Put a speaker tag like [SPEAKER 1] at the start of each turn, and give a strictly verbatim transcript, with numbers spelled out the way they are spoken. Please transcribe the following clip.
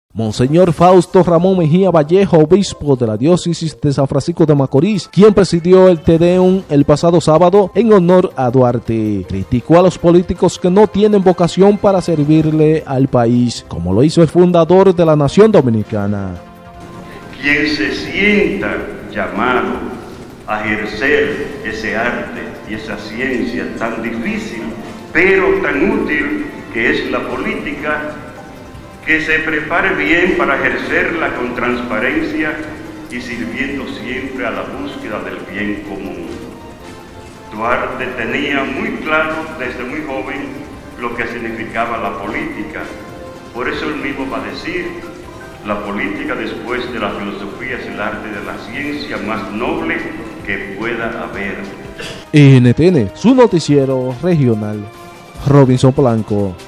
[SPEAKER 1] Monseñor Fausto Ramón Mejía Vallejo, obispo de la diócesis de San Francisco de Macorís, quien presidió el Te Deum el pasado sábado en honor a Duarte, criticó a los políticos que no tienen vocación para servirle al país, como lo hizo el fundador de la nación dominicana.
[SPEAKER 2] Quien se sienta llamado a ejercer ese arte y esa ciencia tan difícil, pero tan útil que es la política, que se prepare bien para ejercerla con transparencia y sirviendo siempre a la búsqueda del bien común. Duarte tenía muy claro desde muy joven lo que significaba la política. Por eso él mismo va a decir: la política después de la filosofía es el arte de la ciencia más noble que pueda haber.
[SPEAKER 1] N T N, su noticiero regional, Robinson Polanco.